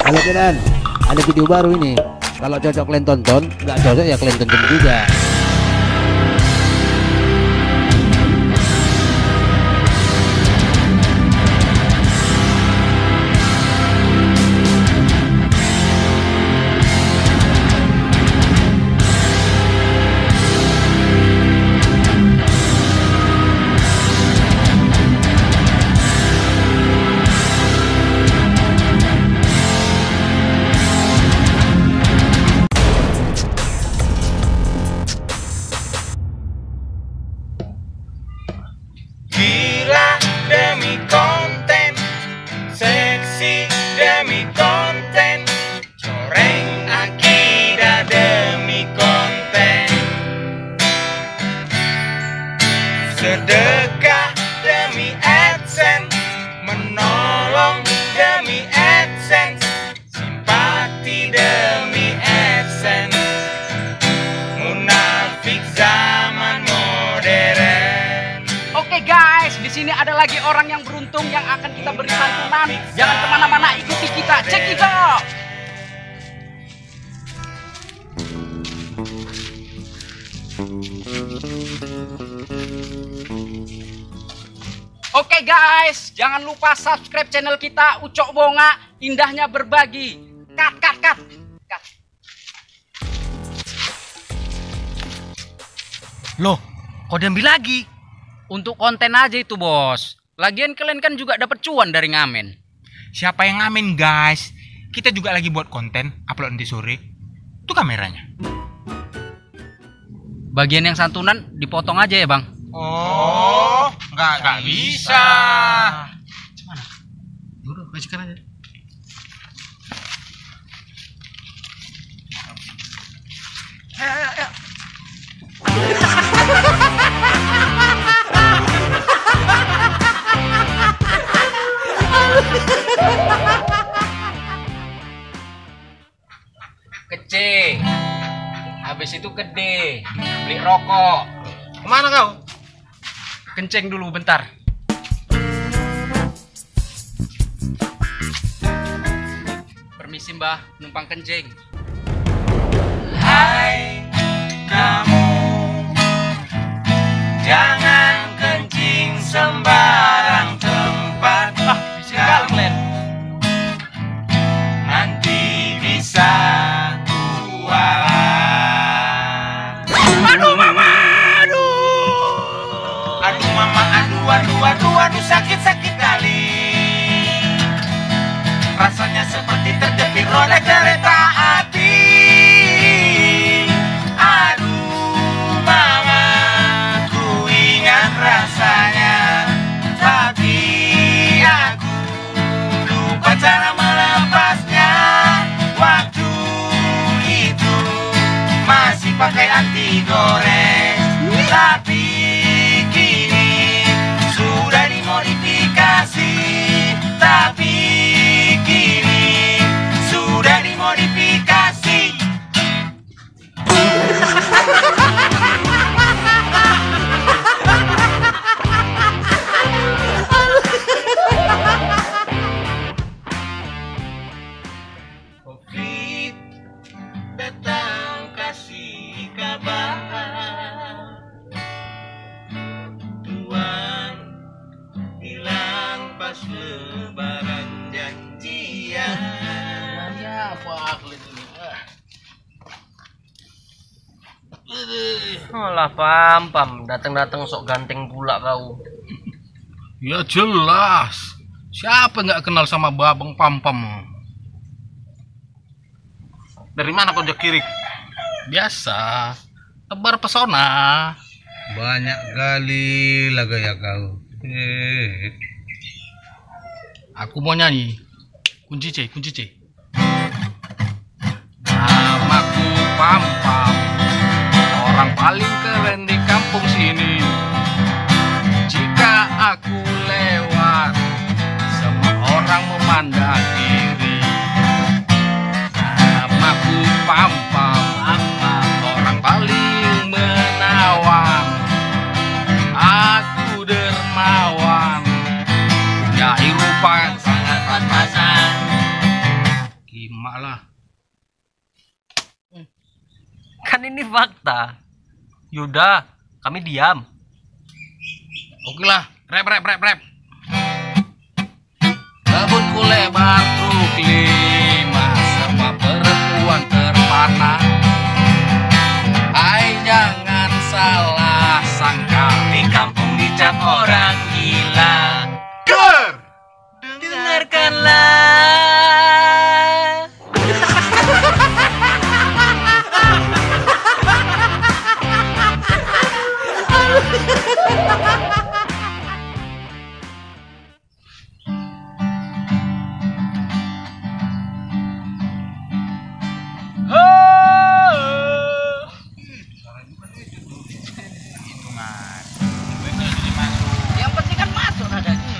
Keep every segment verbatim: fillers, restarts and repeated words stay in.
Halo Kenan, ada video baru ini. Kalau cocok kalian tonton, nggak cocok ya kalian tonton juga. Gila demi konten, seksi demi konten, coreng akidah demi konten, sedekah demi AdSense, menolong demi AdSense, simpati demi AdSense, munafik zaman modern. Oke guys, di sini ada lagi orang yang beruntung yang akan kita beri santunan. Jangan kemana-mana, ikuti kita. Check it out. Oke guys, jangan lupa subscribe channel kita Ucok Bonga, indahnya berbagi. Cut, cut, cut. Cut. Loh, kok diambil lagi? Untuk konten aja itu bos. Lagian kalian kan juga dapat cuan dari ngamen. Siapa yang ngamen guys? Kita juga lagi buat konten, upload nanti sore. Itu kameranya. Bagian yang santunan dipotong aja ya bang. Oh, nggak nggak bisa. Gimana? Udah, bacakan aja. Ayo, ayo, ayo. Kece, habis itu gede, beli rokok. Kemana kau? Kenceng dulu bentar. Permisi mbah, numpang kencing. Hai kamu, jangan kencing sembarang tempat. Ah, bisa galak Len. Nanti bisa kualat. Aduh mama, aduh. Aduh mama, aduh, aduh, aduh, aduh, sakit, sakit kali. Rasanya seperti terjepit roda kereta api. Aduh mama, ku ingat rasanya, tapi aku lupa cara melepasnya. Waktu itu masih pakai anti gores, tapi kini sudah dimodifikasi. Tapi kini sudah dimodifikasi. Covid datang kasih kabar, Tuhan hilang pas lebaran janjian. Ya apa kulit ini? Alah pam pam, datang-datang sok ganteng pula kau. Ya jelas. Siapa nggak kenal sama Babang Pam-Pam? Dari mana kau jakirik? Biasa, tebar pesona. Banyak kali lah gaya kau. Eh. Aku mau nyanyi. Kunci C, kunci C. Namaku Pam-Pam, orang paling keren di kampung sini. Jika aku lewat, semua orang memandang kiri. Namaku Pam-Pam, orang paling menawan. Aku dermawan, punya rupa sangat pas-pasan. Kan ini fakta. Yaudah, kami diam. Oke lah, rap rap rap rap. Rambutku lebar truk lima, semua perempuan terpana. Hai jangan salah sangka, di kampung dicap orang gila. Dengarkanlah. Yang penting kan masuk nadanya.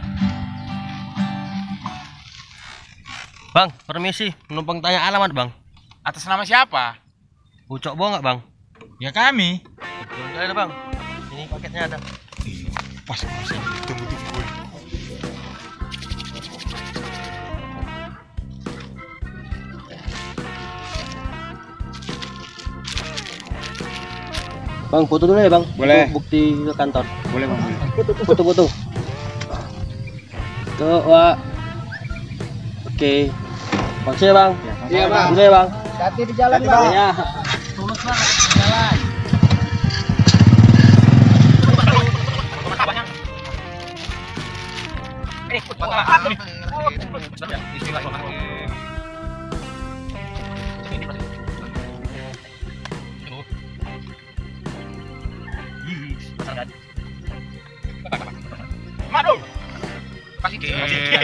Bang, permisi, menumpang tanya alamat, Bang. Atas nama siapa? Ucok Bo nggak, Bang? Ya kami. Betul ada, Bang. Ini paketnya ada. Pas masih tunggu tunggu. Bang, foto dulu ya, Bang. Boleh. Untuk bukti ke kantor. Boleh bang. Boleh. Foto-foto. Tuh, Wak. Oke. Makasih ya, Bang. Iya, Bang. Dulu ya, Bang. Hati di jalan, Bang. Ya. Tulus banget di jalan. Madu. Kasih dia.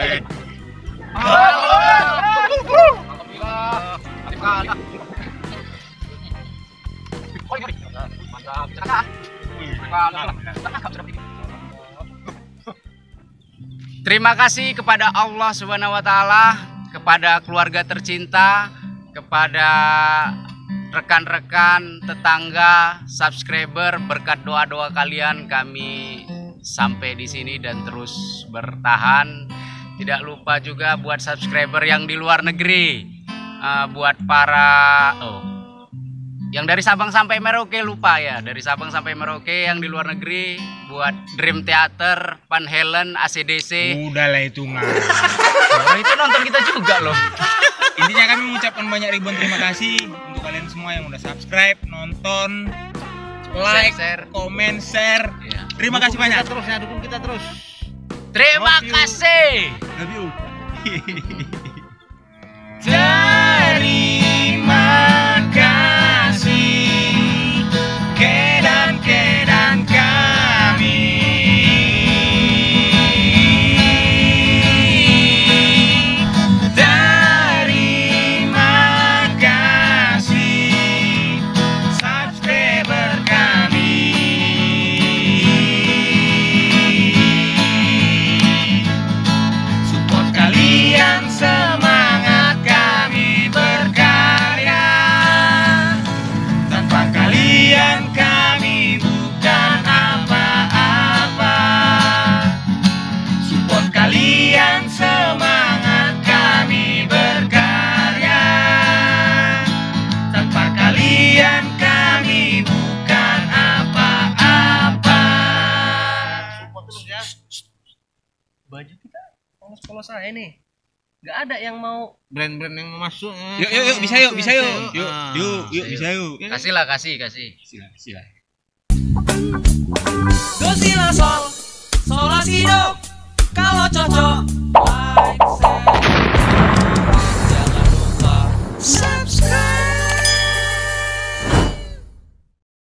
Terima kasih kepada Allah Subhanahu wa taala, kepada keluarga tercinta, kepada rekan-rekan, tetangga, subscriber, berkat doa-doa kalian kami sampai di sini dan terus bertahan. Tidak lupa juga buat subscriber yang di luar negeri, uh, buat para oh, yang dari Sabang sampai Merauke lupa ya, dari Sabang sampai Merauke yang di luar negeri, buat Dream Theater, Van Halen, A C D C. Udahlah itu nggak. Orang itu nonton kita juga loh. Intinya kami mengucapkan banyak ribuan terima kasih untuk kalian semua yang udah subscribe, nonton, like, Share, share. komen, share. Iya. Terima kasih banyak. Terus ya, dukung kita terus. Terima Love you. kasih. Love you. Terima kasih kedan-kedan kami. Terima kasih subscriber kami. Support kalian, semangat kami berkarya. Tanpa kalian kami bukan apa-apa. Support kalian, semangat kami berkarya. Tanpa kalian kami bukan apa-apa. Baju kita polos-polos aja nih. Nggak ada yang mau. Brand-brand yang mau masuk. Yuk yuk yuk bisa yuk bisa yuk. Yuk Ah, yuk yuk ayo. bisa yuk. Kasih lah, kasih, kasih. Sila sila. Do si la sol, sol la si do. Kalau cocok, like